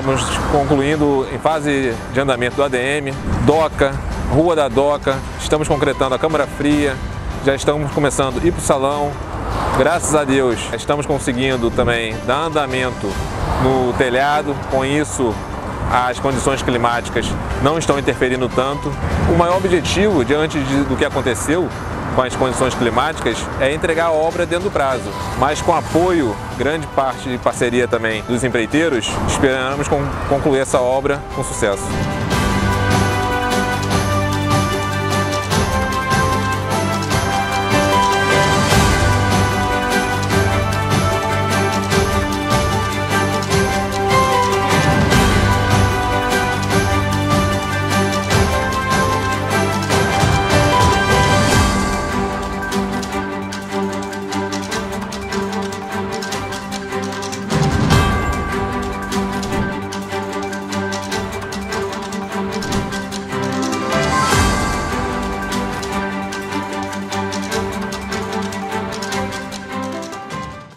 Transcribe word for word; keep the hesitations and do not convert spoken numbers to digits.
Estamos concluindo em fase de andamento do A D M, Doca, Rua da Doca, estamos concretando a Câmara Fria, já estamos começando a ir para o salão. Graças a Deus, estamos conseguindo também dar andamento no telhado, com isso as condições climáticas não estão interferindo tanto. O maior objetivo, diante de, do que aconteceu com as condições climáticas, é entregar a obra dentro do prazo. Mas com apoio, grande parte de parceria também dos empreiteiros, esperamos concluir essa obra com sucesso.